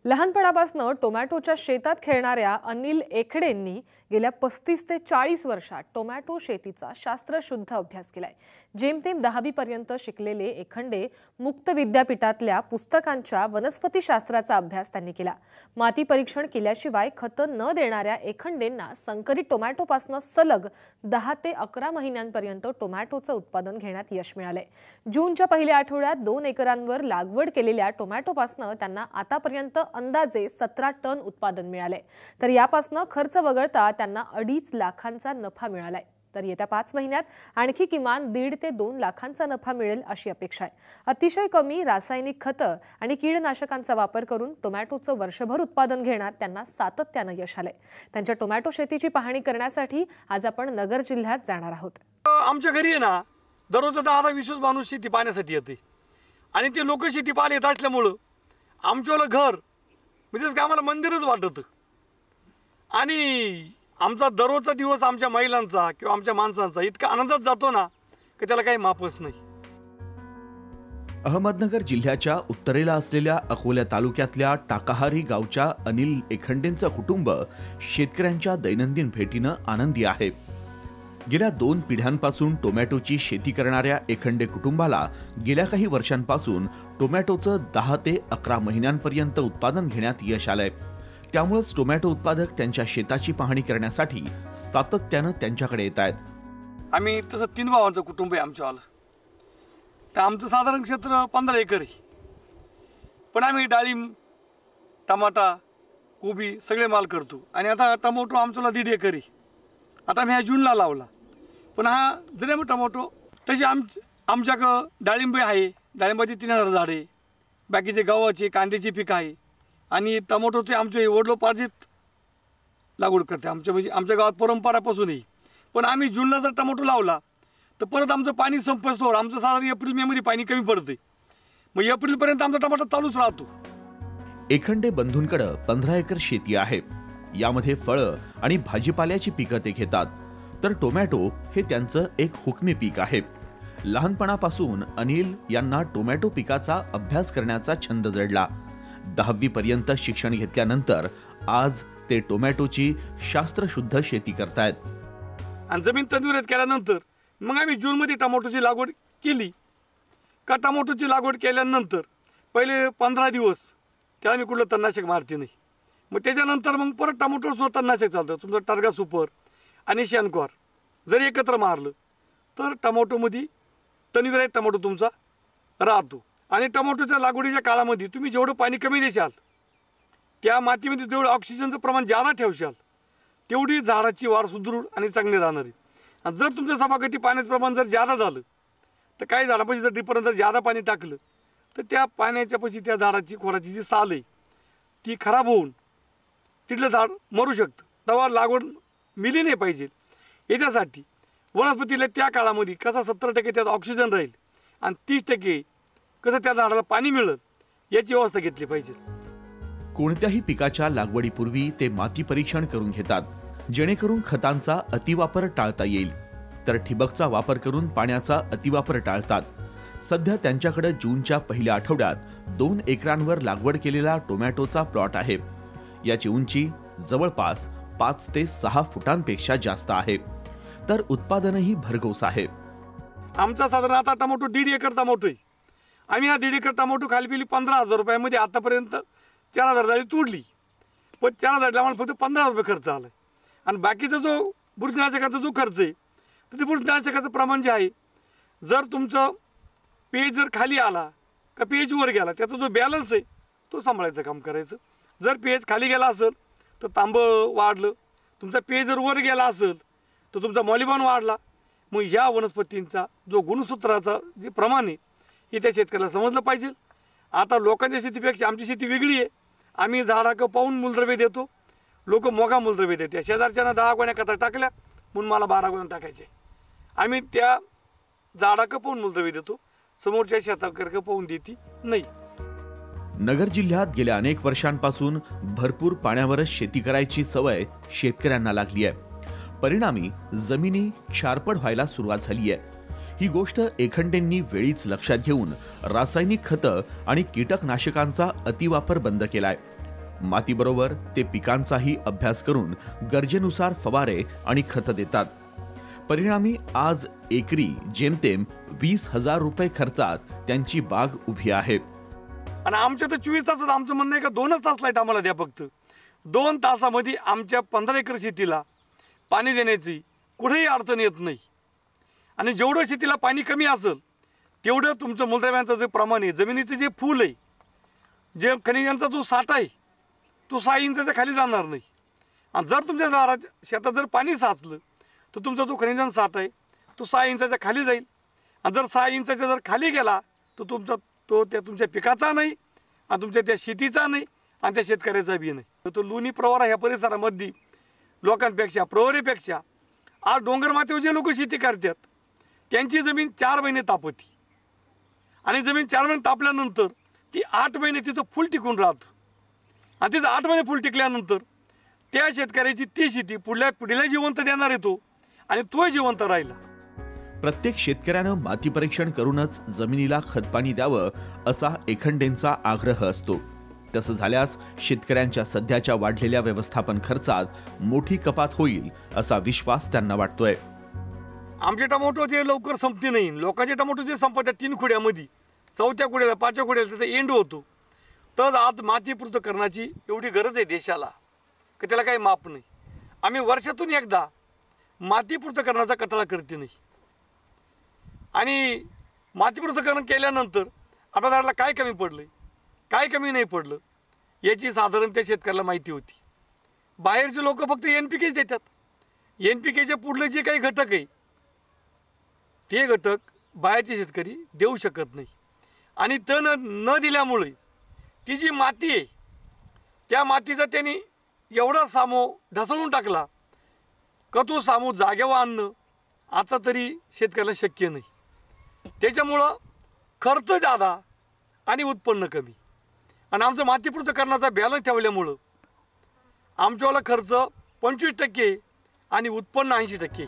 लहानपणापासून टोमॅटोच्या शेतात खेळणाऱ्या अनिल एखडेंनी गेल्या 35 ते 40 वर्षात टोमॅटो शेतीचा शास्त्रशुद्ध अभ्यास केलाय। जेमतेम 10वी पर्यंत शिकलेले एखंडे मुक्त विद्यापीठातल्या पुस्तकांच्या वनस्पतीशास्त्राचा अभ्यास त्यांनी केला। माती परीक्षण केल्याशिवाय खत न देणाऱ्या एखंडेंना संकरित टोमॅटोपासून सलग 10 ते 11 महिन्यांपर्यंत टोमॅटोचं उत्पादन घेण्यात यश मिळालंय। जूनच्या पहिल्या आठवड्यात 2 एकरांवर लागवड केलेल्या टोमॅटोपासून त्यांना आतापर्यंत अंदाजे 17 टन उत्पादन मिळाले। तर यापासून खर्च वगळता त्यांना 2.5 लाखांचा नफा मिळालाय। तर येत्या 5 महिन्यात आणखी किमान 1.5 ते 2 लाखांचा नफा मिळेल अशी अपेक्षा आहे। अतिशय कमी रासायनिक खतं आणि कीडनाशकांचा वापर करून टोमॅटोचं वर्षभर उत्पादन घेण्यात त्यांना सातत्याने यश आलंय। त्यांच्या टोमॅटो शेतीची पाहणी करण्यासाठी आज आपण नगर जिल्ह्यात जाणार आहोत। आमच्या घरी आहे ना, दररोज 10-20 माणूस शेती पाहण्यासाठी येते आणि ते लोक शेती पाहायला येत असल्यामुळे आमच्याला घर म्हणजे आम्हाला मंदिरच वाटतं आणि आमचा दररोजचा दिवस आमच्या महिलांचा किंवा आमच्या माणसांचा इतका आनंदात जातो ना की त्याला काही मापच नाही। अहमदनगर जिल्ह्याच्या उत्तरेला असलेल्या अकोला तालुक्यातल्या टाकाहारी गावच्या अनिल एखंडेंचं कुटुंब शेतकऱ्यांच्या दैनंदिन भेटीनं आनंदी आहे। गेल्या 2 पिढ्यांपासून टोमॅटोची शेती करणाऱ्या एखंडे कुटुंबाला गेल्या काही वर्षांपासून टोमॅटोचं 10 ते 11 महिन्यांपर्यंत उत्पादन घेण्यात यश आलंय। त्यामुळेच टोमॅटो उत्पादक त्यांच्या शेताची पाहणी करण्यासाठी सातत्यानं त्यांच्याकडे येत आहेत। आम्ही तसं 3 भावांचं कुटुंब आहे आमच्यावालं। तर आमचं साधारण क्षेत्र 15 एकर आहे, पण आम्ही डाळिंब, टमाटा, कोबी सगळे माल करतो आणि आता टोमॅटो आमच्याला 1.5 एकर आहे। आता मी ह्या जूनला लावला, पण हा जरी आम्ही टोमॅटो तशी आमच्याकडं डाळिंब आहे, डाळिंबाची 3000 झाडे, बाकीचे गव्हाचे कांद्याची पीक आहे आणि टोमॅटोचे आमचे वडिलोपार्जित लागवड करते म्हणजे आमच्या गावात परंपरापासूनही। पण आम्ही जूनला जर टोमॅटो लावला तर परत आमचं पाणी संपस्तोवर आमचं साधारण एप्रिल-मे मध्ये पाणी कमी पडते, मग एप्रिलपर्यंत आमचा टोमॅटो चालूच राहतो। एखंडे बंधूंकडे 15 एकर शेती आहे। यामध्ये फळं आणि भाजीपाल्याची पिकं ते घेतात, तर टोमॅटो हे त्यांचं एक हुकमी पीक आहे। लहानपणापासून अनिल यांना टोमॅटो पिकाचा अभ्यास करण्याचा छंद जडला। 10वी पर्यंत शिक्षण घेतल्यानंतर आज ते टोमॅटोची शास्त्रशुद्ध शेती करतायत। आणि जमीन तंदुरुस्त केल्यानंतर मग आम्ही जूनमध्ये टोमॅटोची लागवड केली का टोमॅटोची लागवड केल्यानंतर पहिले 15 दिवस त्याला मी कुठलं तणनाशक मारते नाही, मग त्याच्यानंतर मग परत टोमॅटो सुद्धा तणनाशक चालतं। तुमचं टार्गा सुपर आणि शॅनकॉर जर एकत्र मारलं तर टोमॅटोमध्ये तणविरहित टोमॅटो तुमचा राहतो। आणि टोमॅटोच्या लागवडीच्या काळामध्ये तुम्ही जेवढं पाणी कमी देशाल त्या मातीमध्ये जेवढं ऑक्सिजनचं प्रमाण जादा ठेवशाल तेवढी झाडाची वाढ सुदृढ आणि चांगली राहणार आहे। आणि जर तुमच्या सभागती पाण्याचं प्रमाण जर जादा झालं तर काही झाडापाशी जर ड्रिपरनं जर जादा पाणी टाकलं तर त्या पाण्याच्या पाशी त्या झाडाची खोडाची जी साल आहे ती खराब होऊन तिथलं झाड मरू शकतं। तेव्हा लागवड मिली नाही पाहिजे। याच्यासाठी वनस्पतीला त्या काळामध्ये कसा 70% त्यात ऑक्सिजन राहील आणि 30% कसं त्या झाडाला पाणी मिळेल याची व्यवस्था घेतली पाहिजे। कोणत्याही पिकाच्या लागवडीपूर्वी ते माती परीक्षण करून घेतात, जेणेकरून खतांचा अतिवापर टाळता येईल। तर ठिबकचा वापर करून पाण्याचा अतिवापर टाळतात। सध्या त्यांच्याकडे जूनच्या पहिल्या आठवड्यात 2 एकरांवर लागवड केलेला टोमॅटोचा प्लॉट आहे। याची उंची जवळपास 5 ते 6 फुटांपेक्षा जास्त आहे, तर उत्पादनही भरघोस आहे। आमचा साधारण आता टोमॅटो 1.5 एकर टोमॅटो आहे। आम्ही हा 1.5 एकर टोमॅटो खाली पिली 15,000 रुपयामध्ये आतापर्यंत 4,000 झाडी तोडली, पण 4,000 झाडला आम्हाला फक्त 15,000 रुपये खर्च आला आणि बाकीचा जो बुरशीनाशकाचा जो खर्च आहे तर ते बुरशीनाशकाचं प्रमाण जे आहे, जर तुमचं पेज जर खाली आला का पेज वर गेला त्याचा जो बॅलन्स आहे तो सांभाळायचं काम करायचं। जर पेज खाली गेला असेल तर तांबं वाढलं, तुमचा पेज जर वर गेला असेल तर तुमचा मॉलिबॉन वाढला। मग ह्या वनस्पतींचा जो गुणसूत्राचा जे प्रमाण आहे हे त्या शेतकऱ्याला समजलं पाहिजे। आता लोकांच्या शेतीपेक्षा आमची शेती वेगळी आहे। आम्ही झाडाकडं पाहून मूलद्रव्य देतो, लोक मोगा मूलद्रव्य देते। शेजारच्यानं 10 गोण्या कथा टाकल्या म्हणून मला 12 गोण्या टाकायचे। आम्ही त्या झाडाकडं पाहून मूलद्रव्य देतो, समोरच्या शेताकडं पाहून देती नाही। नगर जिल्ह्यात गेल्या अनेक वर्षांपासून भरपूर पाण्यावरच शेती करायची सवय शेतकऱ्यांना लागली आहे। परिणामी जमिनी क्षारपड व्हायला सुरुवात झाली आहे। ही गोष्ट एखंडेंनी वेळीच लक्षात घेऊन रासायनिक खतं आणि कीटकनाशकांचा अतिवापर बंद केलाय। मातीबरोबर ते पिकांचाही अभ्यास करून गरजेनुसार फवारे आणि खत देतात. परिणामी आज एकरी जेमतेम 20,000 रुपये खर्चात त्यांची बाग उभी आहे. आणि आमच्या तर 24 तासात आमचं म्हणणं आहे का 2च तास लाईट आम्हाला द्या. फक्त 2 तासामध्ये आमच्या 15 एकर शेतीला पाणी देण्याची कुठेही अडचण येत नाही. आणि जेवढं शेतीला पाणी कमी असेल तेवढं तुमचं मूलद्रव्यांचं जे प्रमाण आहे, जमिनीचं जे फूल आहे, जे खनिजांचा जो साठा आहे तो 6 इंचाच्या खाली जाणार नाही. आणि जर तुमच्या दारात शेतात जर पाणी साचलं तर तुमचा जो खनिजांचा साठा आहे तो 6 इंचाच्या खाली जाईल. आणि जर 6 इंचाच्या जर खाली गेला तर त्या तुमच्या पिकाचा नाही आणि तुमच्या त्या शेतीचा नाही आणि त्या शेतकऱ्याचा बी नाही. तो लोणी प्रवरा ह्या परिसरामध्ये लोकांपेक्षा प्रवरेपेक्षा आज डोंगर माथ्यावर जे लोक शेती करतात त्यांची जमीन 4 महिने तापती. आणि जमीन 4 महिने तापल्यानंतर ती 8 महिने तिचं फुल टिकून राहतं. आणि तिचं 8 महिने फुल टिकल्यानंतर त्या शेतकऱ्याची ती शेती पुढल्या पिढीला जिवंत देणार येतो आणि तो जिवंत राहिला. प्रत्येक शेतकऱ्यानं माती परीक्षण करूनच जमिनीला खतपाणी द्यावं असा एखंडेंचा आग्रह असतो. तसं झाल्यास शेतकऱ्यांच्या सध्याच्या वाढलेल्या व्यवस्थापन खर्चात मोठी कपात होईल असा विश्वास त्यांना वाटतोय. आमचे टमाटो जे लवकर संपते नाही. लोकांचे टमाटो जे संपतात 3 खुड्यामध्ये, 4थ्या खुड्याला 5व्या खुड्याला त्याचा एंड होतो. तर आज माती पृथक्करणाची एवढी गरज आहे देशाला की त्याला काही माप नाही. आम्ही वर्षातून एकदा माती पृथक्करणाचा कटाळा करते नाही. आणि माती पृथक्करण केल्यानंतर आपल्या झाडाला काय कमी पडलं, काय कमी नाही पडलं याची साधारण त्या शेतकऱ्याला माहिती होती. बाहेरचे लोक फक्त NPK देतात. NPKच्या पुढलं जे काही घटक आहे ते घटक बाहेरचे शेतकरी देऊ शकत नाही. आणि तण न दिल्यामुळे ती जी माती आहे त्या मातीचा त्यांनी एवढा सामो ढसळून टाकला का तो सामो जागेवर आणणं आता तरी शेतकऱ्याला शक्य नाही. त्याच्यामुळं खर्च जादा आणि उत्पन्न कमी. आणि आमचं माती पृथक्करणाचा बॅलन्स ठेवल्यामुळं आमच्यावाला खर्च 25% आणि उत्पन्न 80%.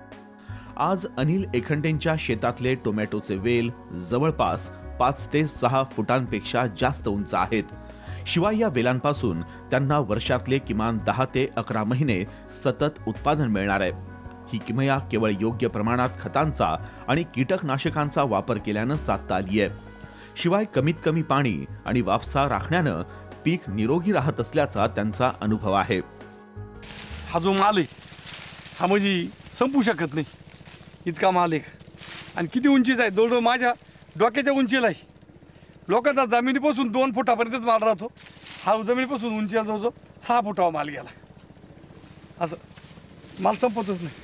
आज अनिल एखंडेंच्या शेतातले टोमॅटोचे वेल जवळपास 5 ते 6 फुटांपेक्षा जास्त उंच आहेत. शिवाय या वेलांपासून त्यांना वर्षातले किमान 10 ते 11 महिने सतत उत्पादन मिळणार आहे. ही किमया केवळ योग्य प्रमाणात खतांचा आणि कीटकनाशकांचा वापर केल्यानं साधता आली आहे. शिवाय कमीत कमी पाणी आणि वाफसा राखण्यानं पीक निरोगी राहत असल्याचा त्यांचा अनुभव आहे. हा जो माल आहे हा म्हणजे संपू शकत नाही इतका माल आहे. आणि किती उंचीचा आहे, जवळजवळ माझ्या डोक्याच्या उंचीला आहे. लोकांचा जमिनीपासून 2 फुटापर्यंतच माल राहतो. हा जमिनीपासून उंचीला जवळजवळ 6 फुटावा माल गेला. असं माल संपतच नाही.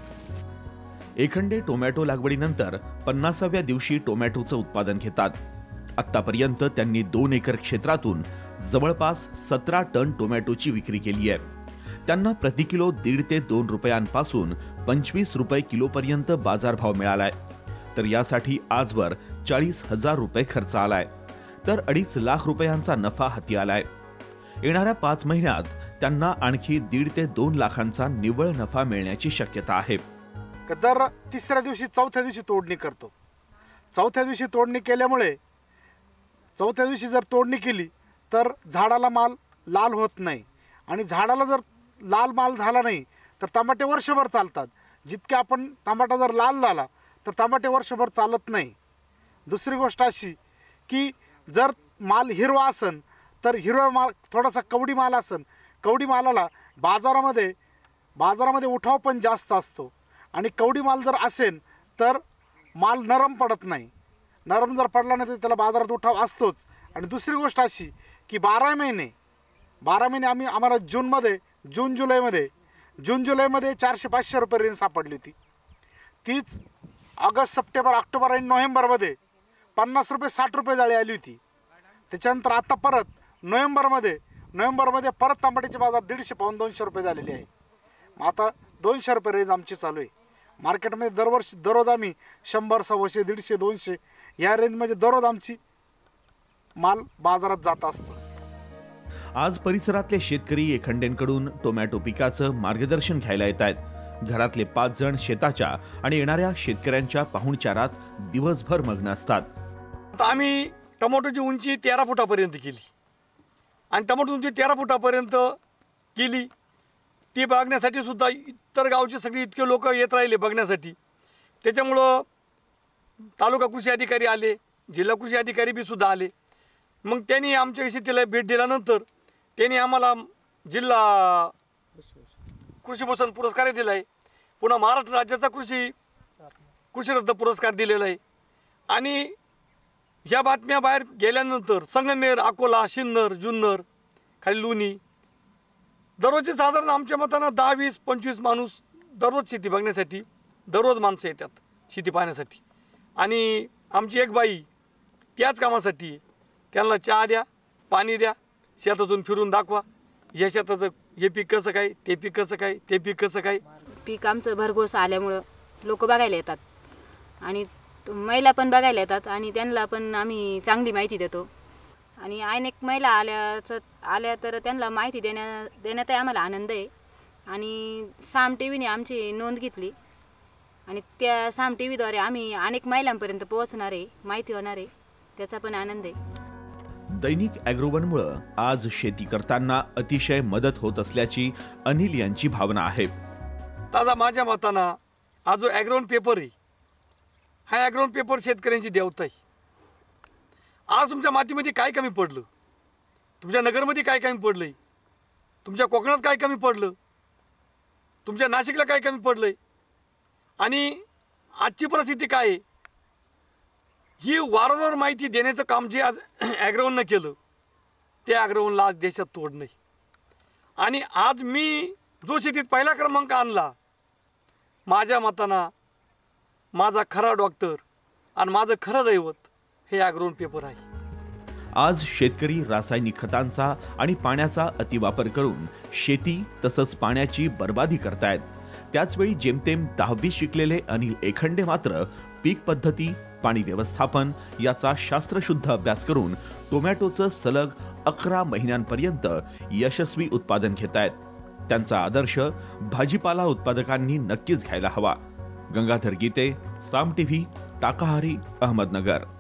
एखंडे टोमॅटो लागवडीनंतर 50व्या दिवशी टोमॅटोचं उत्पादन घेतात. आतापर्यंत त्यांनी 2 एकर क्षेत्रातून जवळपास 17 टन टोमॅटोची विक्री केली आहे. त्यांना प्रति किलो 1.5 ते 2 रुपयांपासून 25 रुपये किलोपर्यंत बाजारभाव मिळालाय. तर यासाठी आजवर 40,000 रुपये खर्च आलाय. तर 2.5 लाख रुपयांचा नफा हाती आलाय. येणाऱ्या 5 महिन्यात त्यांना आणखी 1.5 ते 2 लाखांचा निव्वळ नफा मिळण्याची शक्यता आहे. दर 3ऱ्या दिवशी 4थ्या दिवशी तोडणी करतो. 4थ्या दिवशी तोडणी केल्यामुळे 4थ्या दिवशी जर तोडणी केली तर झाडाला माल लाल होत नाही. आणि झाडाला जर लाल माल झाला नाही तर टमाटे वर्षभर चालतात. जितके आपण टमाटा जर लाल झाला तर टमाटे वर्षभर चालत नाही. दुसरी गोष्ट अशी की जर माल हिरवा असन तर हिरवा माल थोडासा कवडी माल असन, कवडी मालाला बाजारामध्ये उठाव पण जास्त असतो. आणि कवडी माल जर असेल तर माल नरम पडत नाही. नरम जर पडला नाही तर त्याला बाजारात उठाव असतोच. आणि दुसरी गोष्ट अशी की 12 महिने आम्हाला जून जुलैमध्ये 400-500 रुपये रेंज सापडली होती. तीच ऑगस्ट, सप्टेंबर, ऑक्टोबर आणि नोव्हेंबरमध्ये 50 रुपये 60 रुपये जाळी आली होती. त्याच्यानंतर आता परत नोव्हेंबरमध्ये परत टमाट्याचे बाजार 150 पाऊण 200 रुपये झालेले आहे. आता 200 रुपये रेंज आमची चालू आहे. मार्केटमध्ये दररोज आम्ही 100, 100, 150, 200 या रेंजमध्ये दररोज आमची माल बाजारात जात असतो. आज परिसरातले शेतकरी एखंडेंकडून टोमॅटो पिकाचं मार्गदर्शन घ्यायला येत आहेत. घरातले 5 जण शेताच्या आणि येणाऱ्या शेतकऱ्यांच्या पाहुणचारात दिवसभर मग्न असतात. आता आम्ही टोमॅटोची उंची 13 फुटापर्यंत केली आणि टमाटो तुमची 13 फुटापर्यंत गेली. ती बघण्यासाठी सुद्धा इतर गावचे सगळे इतके लोक येत राहिले बघण्यासाठी. त्याच्यामुळं तालुका कृषी अधिकारी आले, जिल्हा कृषी अधिकारी बी सुद्धा आले. मग त्यांनी आमच्या शेतीला भेट दिल्यानंतर त्यांनी आम्हाला जिल्हा कृषीभूषण पुरस्कार दिला आहे. पुन्हा महाराष्ट्र राज्याचा कृषीरत्न पुरस्कार दिलेला आहे. आणि ह्या बातम्या बाहेर गेल्यानंतर संगमनेर, अकोला, सिन्नर, जुन्नर, खाली लोणी दररोजचे साधारण आमच्या मतानं 10, 20, 25 माणूस दररोज शेती बघण्यासाठी दररोज माणसं येतात शेती पाहण्यासाठी. आणि आमची एक बाई त्याच कामासाठी आहे. त्यांना चहा द्या, पाणी द्या, शेतातून फिरून दाखवा, या शेताचं हे पीक कसं काय, ते पीक कसं काय, ते पीक कसं काय. पीक आमचं भरघोस आल्यामुळं लोक बघायला येतात आणि महिला पण बघायला येतात आणि त्यांना पण आम्ही चांगली माहिती देतो. आणि अनेक महिला आल्या तर त्यांना माहिती देण्यातही आम्हाला आनंद आहे. आणि साम टी व्हीने आमची नोंद घेतली आणि त्या साम टी व्हीद्वारे आम्ही अनेक महिलांपर्यंत पोहोचणार आहे, माहिती होणार आहे, त्याचा पण आनंद आहे. दैनिक ॲग्रोवनमुळे आज शेती करताना अतिशय मदत होत असल्याची अनिल यांची भावना आहे. ताजा माझ्या मतानं हा जो ॲग्रोवन पेपर आहे, हा ॲग्रोवन पेपर शेतकऱ्यांची देवता आहे. आज तुमच्या मातीमध्ये काय कमी पडलं, तुमच्या नगरमध्ये काय कमी पडलंय, तुमच्या कोकणात काय कमी पडलं, तुमच्या नाशिकला काय कमी पडलंय आणि आजची परिस्थिती काय आहे, ही वारंवार माहिती देण्याचं काम जे आज ॲग्रोवननं केलं, ते ॲग्रोवनला आज देशात तोड नाही. आणि आज मी जो शेतीत पहिला क्रमांक आणला, माझ्या मतानं माझा खरा डॉक्टर आणि माझं खरं दैवत हे ॲग्रोवन पेपर आहे. आज शेतकरी रासायनिक खतांचा आणि पाण्याचा अतिवापर करून शेती तसंच पाण्याची बर्बादी करतायत. त्याचवेळी जेमतेम 10वी शिकलेले अनिल एखंडे मात्र पीक पद्धती, पाणी व्यवस्थापन याचा शास्त्रशुद्ध अभ्यास करून टोमॅटोचं सलग 11 महिन्यांपर्यंत यशस्वी उत्पादन घेतायत. त्यांचा आदर्श भाजीपाला उत्पादकांनी नक्कीच घ्यायला हवा. गंगाधर गीते, साम टीव्ही, टाकाहारी, अहमदनगर.